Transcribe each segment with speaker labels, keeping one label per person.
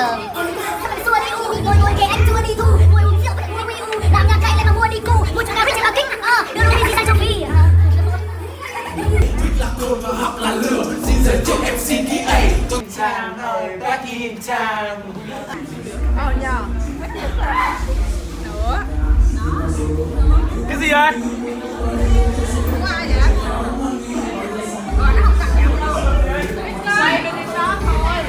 Speaker 1: giờ. Xua đi u, ngồi ngồi kề anh xua đi thu, ngồi uống rượu với ngồi u, làm nhà cay lại mà mua đi cu, mua cho nào biết là kích, đưa luôn đi sang châu Phi.
Speaker 2: Là cồn mà học là lửa, xin giới thiệu MC KA. Chàng ơi, back in chàng.
Speaker 3: Nhờ. Nữa.
Speaker 4: Cái gì vậy?
Speaker 3: Không ai vậy? Rồi nó không cần giọng đâu. Quay bên đó thôi.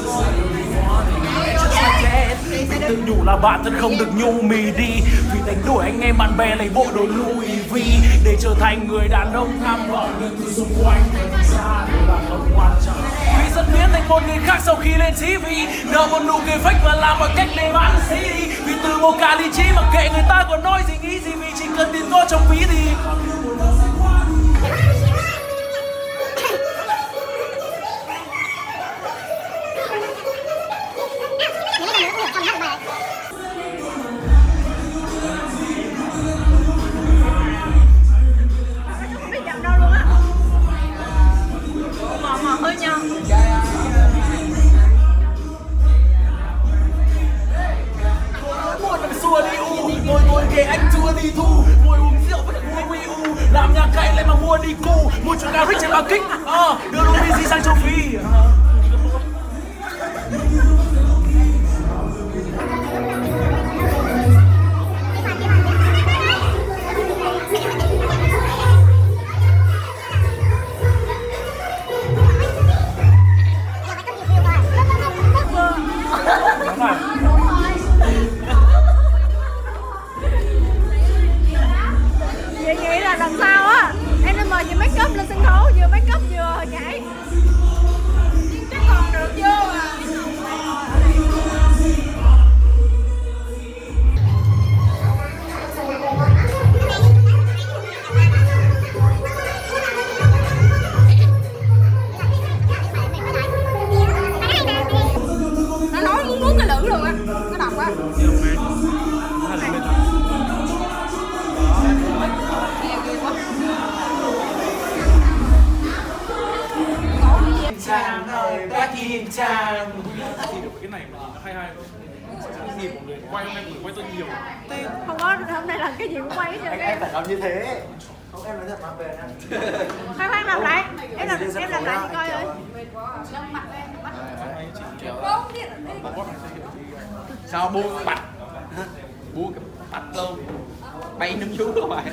Speaker 4: Tự nhủ là bạn thân không được nhô mì đi, vì đánh đuổi anh em bạn bè lấy bộ đồ Louis V để trở thành người đàn ông tham vọng những thứ xung quanh ra đều là không quan trọng. Vì dần biến thành một người khác sau khi lên TV, nợ một nụ cười fake và làm mọi cách để bán CD. Vì từ một cả lý trí mà kệ người ta còn nói gì nghĩ gì, vì chỉ cần tiền có trong ví thì
Speaker 3: hơi nhau.
Speaker 4: Buồn làm xua đi u, ngồi ngồi kề anh xua đi thu, ngồi uống rượu với ngồi u, làm nhà cay lại mà mua đi cu, mua chỗ nào rich trên bao kích, đưa luôn đi sang châu Phi.
Speaker 3: Chị nghĩ là lần sau á em nên mời chị make up lên sân khấu, vừa make up vừa nhảy. Chắc còn được vô à. Nó nói muốn nuốt cái lưỡi luôn á, nó độc á.
Speaker 2: Chàng ơi, back in chàng.
Speaker 4: Thì được cái này mà nó hay hay không? Nhìn mọi người quay hôm nay mọi người quay rất nhiều.
Speaker 3: Không có, hôm nay là cái gì cũng quay hết trơn.
Speaker 5: Em phải làm như thế. Không, em nói thật mà về nha.
Speaker 3: Khoan làm lại. Em làm lại chị coi ơi.
Speaker 5: Sao buông bạch? Buông cái bạch luôn. Bay nâng xuống các bạn.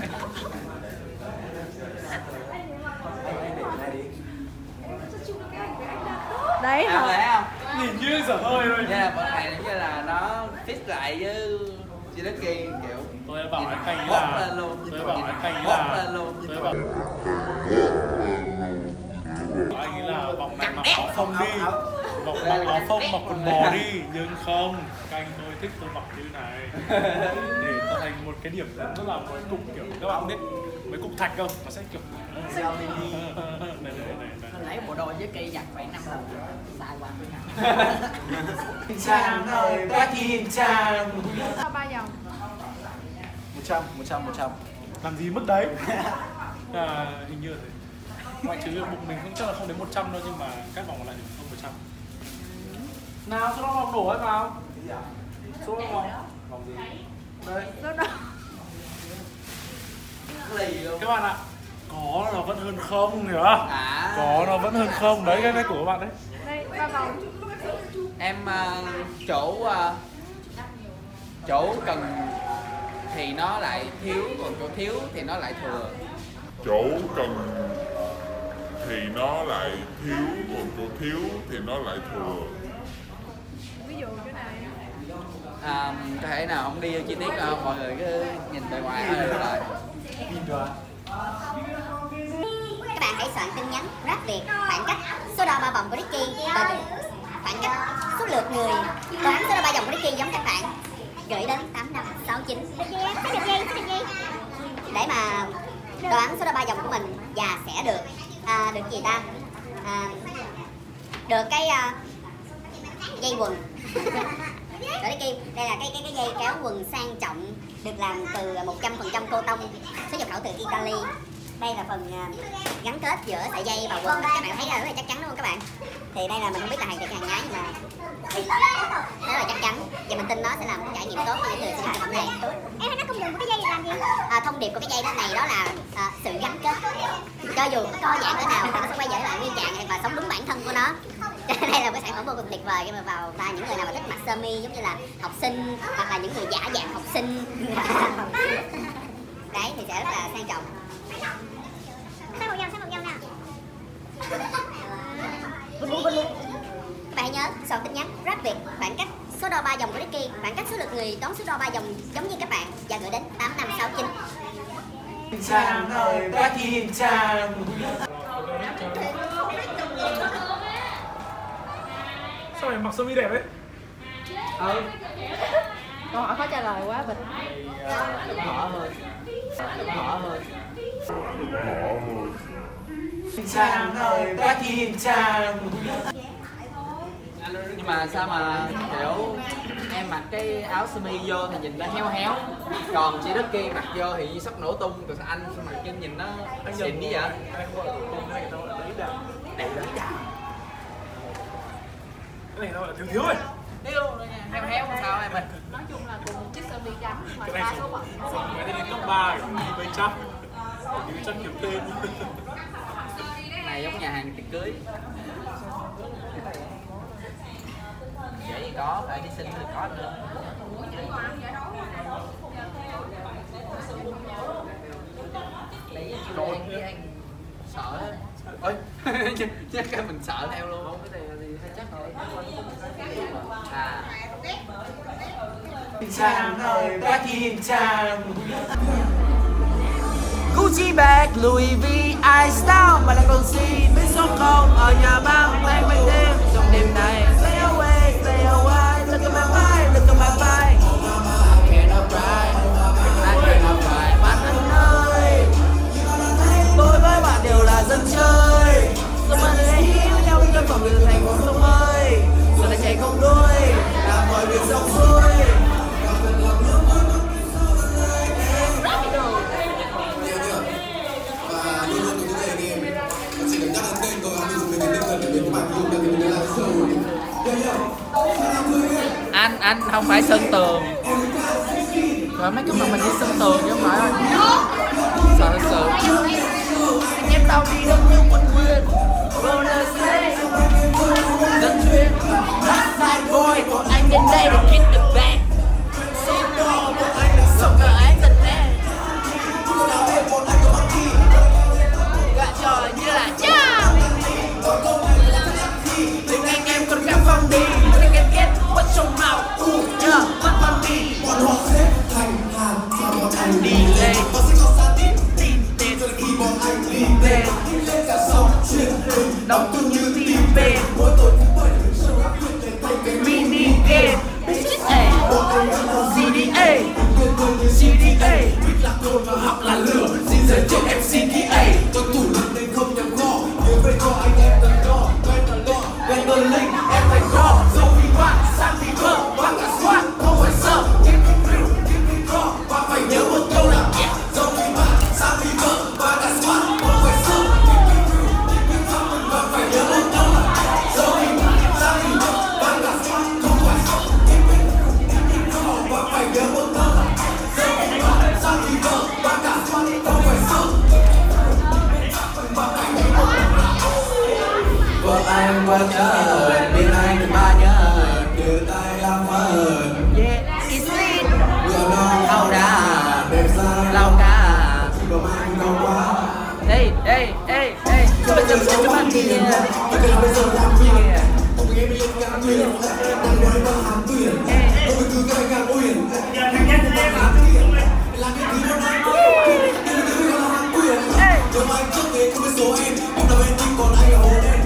Speaker 3: Đấy
Speaker 5: Thấy
Speaker 3: hả?
Speaker 5: không?
Speaker 4: Nhìn như dở hơi thôi.
Speaker 5: Đây là bọn này giống như là nó fit lại với Chilaki kiểu.
Speaker 4: Tôi bảo anh Khanh
Speaker 5: bóp
Speaker 4: là
Speaker 5: lên luôn.
Speaker 4: tôi bảo anh Khanh
Speaker 5: bóp
Speaker 4: là
Speaker 5: lên luôn.
Speaker 4: tôi bảo anh ấy là vòng này mặc áo phông đi, vòng mặc áo phông mặc quần bò đi, nhưng không, Khanh tôi thích tôi mặc như này để tạo thành một cái điểm nhấn, rất là một cục kiểu các bạn biết mấy cục thạch không, nó sẽ kiểu này.
Speaker 6: Lấy bộ đồ với cây giặt khoảng 5 lần xài qua.
Speaker 2: Chàng ơi, back in chàng.
Speaker 3: Sao 3 vòng?
Speaker 5: 100.
Speaker 4: Làm gì mất đấy. Hình như là thế. Ngoại trừ bụng mình cũng chắc là không đến 100 đâu, nhưng mà các vòng còn lại thì không 100. Nào, số vòng đổ ấy vào. Số vòng. Vòng gì? Đây.
Speaker 3: Số đó.
Speaker 4: Các bạn ạ, có nó vẫn hơn không, hiểu không? Có nó vẫn hơn không. Đấy, cái này của các bạn đấy.
Speaker 3: Đây, 3 vòng.
Speaker 5: Em chỗ cần thì nó lại thiếu, còn chỗ thiếu thì nó lại thừa.
Speaker 7: Chỗ cần thì nó lại thiếu, còn chỗ thiếu thì nó lại thừa.
Speaker 3: Ví dụ cái này.
Speaker 5: Có thể nào không đi vô chi tiết đâu, mọi người cứ nhìn bề ngoài thôi được rồi.
Speaker 1: Các bạn hãy soạn tin nhắn rap Việt khoảng cách số đo 3 vòng của Ricky và khoảng cách số lượt người đoán số đo 3 vòng của Ricky giống các bạn gửi đến 8569 để mà đoán số đo 3 vòng của mình và sẽ được được gì ta, được cái dây quần. Rồi Ricky, đây là cái dây kéo quần sang trọng được làm từ 100% cô tông, xuất nhập khẩu từ Italy. Đây là phần gắn kết giữa sợi dây và quần, các bạn thấy là rất là chắc chắn đúng không các bạn? Thì đây là mình không biết là hàng thiệt hàng nhái, nhưng mà nó là chắc chắn và mình tin nó sẽ làm một trải nghiệm tốt cho những người sử dụng sản phẩm này.
Speaker 8: Em thấy nó công dụng của cái dây này làm gì?
Speaker 1: Thông điệp của cái dây này đó là sự gắn kết. Cho dù có co giãn cỡ nào, nó sẽ quay trở lại nguyên trạng và sống đúng bản thân của nó. Đây là một cái sản phẩm vô cùng tuyệt vời khi mà vào và những người nào mà thích mặc sơ mi giống như là học sinh hoặc là những người giả dạng học sinh đấy thì sẽ rất là sang trọng.
Speaker 8: Sang một dòng nào.
Speaker 1: Các bạn nhớ soạn tin nhắn rap Việt khoảng cách số đo 3 dòng của Ricky, khoảng cách số lượt người đón số đo 3 dòng giống như các bạn và gửi đến 8569.
Speaker 2: Trang ơi, bác Thiên Trang.
Speaker 4: Sao mày mặc sơ mi đẹp ấy?
Speaker 3: Câu hỏi khó trả lời quá Vịt.
Speaker 6: Mở hơn.
Speaker 2: Trang ơi, bác Thiên Trang.
Speaker 6: Nhưng mà sao mà kiểu em mặc cái áo sơ mi vô thì nhìn nó héo héo, còn chị Ricky mặc vô thì sắp nổ tung, còn anh mặc cho nhìn nó xịn như vậy.
Speaker 4: Cái này đâu là thiếu rồi.
Speaker 6: Héo héo sao em ơi?
Speaker 3: Nói chung là cùng một chiếc sơ mi trắng mà
Speaker 4: Cái
Speaker 3: đa
Speaker 4: này
Speaker 3: số bận.
Speaker 4: cái này lên cấp 3 đi với chắc. Đi với chắc kiểu tên.
Speaker 6: Này giống nhà hàng tiệc cưới. Vậy thì có, phải đi xin thì có nữa. Lấy đồ với anh sợ á. Ôi, chắc cái mình sợ theo luôn. Không, cái này thì hay chắc rồi.
Speaker 2: Trang ơi, bác Thiên Trang.
Speaker 9: Gucci bag, Louis V, iStyle mà lại còn xin biết số không ở nhà mang tay quay đêm trong đêm này. Stay away, look at my vibe, look at my vibe. I cannot ride, bạn anh ơi. Tôi với bạn đều là dân chơi, rồi mà để hiểu nhau trong phòng đường thành một sông ơi. Giờ lại chạy không đuôi, làm mọi việc xong xuôi.
Speaker 6: Anh không phải sơn tường. Rồi mấy cái mà mình đi sơn tường chứ không phải. Sợ thật sự.
Speaker 9: Anh em tao đi đâu như quần quyền. Bonus day. Dân chuyên. Last night boy. Còn anh đến đây để get the bag. Xin đồ của anh là sống cả anh thật nè. Gạ trò như là cha. Tình anh em còn khám phong đi. Tình em get what's your mouth. Yeah, what on me. Bọn họ xếp thành hàng cho bọn anh đi lên. Và sẽ có xa tít tin tên khi bọn anh đi về. Lên cả sông truyền hình đóng tu như tìm về. Mỗi tối thứ bảy show up quyết định thành cái mini game. CDA CDA Biết là cồn và học là lửa. Xin giới thiệu FCTA. Tôi tủ lạnh nên không nhắm kho. Nhớ về cho anh em cần lo. Quen đơn linh em thành kho. Dẫu vì bạn sang vì vợ và cả squad không phải sợ. Keep it real, keep it raw. Và phải nhớ một câu là yeah. Dẫu vì bạn sang vì vợ và cả squad không phải sợ. Keep it real, keep it raw. Và phải nhớ một câu là yeah. Dẫu vì bạn sang vì vợ và cả squad không phải sợ. Keep it real, keep it raw. Và phải nhớ một câu là yeah. Dẫu vì bạn sang vì vợ và cả squad không phải sợ. Vợ anh qua chờ, bên anh thì ba nhớ, đưa tay làm ơn. Yeah, it's lit. Lau đá, lau cá. Hey, hey, hey, hey. Chúng bây giờ mình sẽ chụp ảnh kia. Bây giờ làm việc. Tụi em lên càng tuyển, đang nói vào hàng tuyển. Tôi cứ càng càng uyển. Làm cái thứ đó là hàng tuyển. Tôi anh trước thế không biết số em, em là bên team còn anh là hồ đen.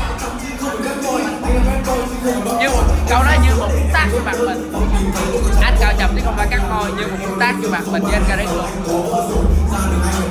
Speaker 9: Nhưng câu đó như một tác cho mặt mình. Anh cao trầm chứ không phải cắt môi, như một tác cho mặt mình với anh Caric luôn.